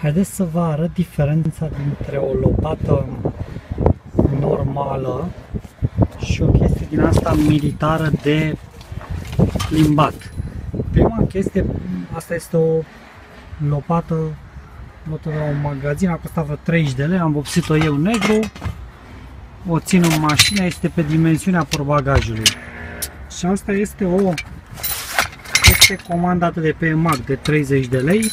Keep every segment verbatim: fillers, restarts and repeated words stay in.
Haideți să vă arăt diferența dintre o lopată normală și o chestie din asta militară de plimbat. Prima chestie, asta este o lopată luată la un magazin, a costat vreo treizeci de lei, am vopsit-o eu negru, o țin în mașină, este pe dimensiunea portbagajului. Și asta este o este comandată de pe EMAG de treizeci de lei.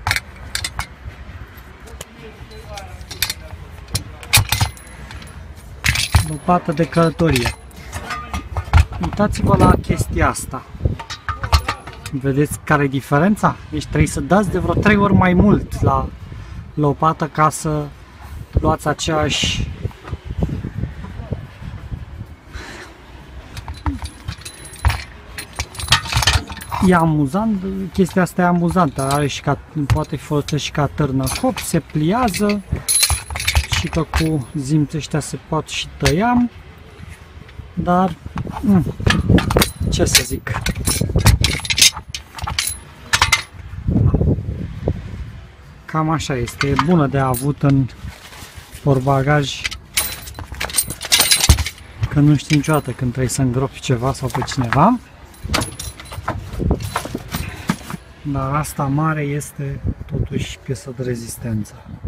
Lopată de călătorie. Uitați-vă la chestia asta. Vedeți care e diferența? Deci trebuie să dați de vreo trei ori mai mult la lopată ca să luați aceeași E amuzant, chestia asta e amuzantă, are și ca, poate fi folosită și ca târnă cop, se pliază și că cu zimți ăștia se pot și tăia, dar mh, ce să zic. Cam așa este, e bună de avut în portbagaj, că nu știi niciodată când trebuie să îngropi ceva sau pe cineva. Dar asta mare este totuși piesă de rezistență.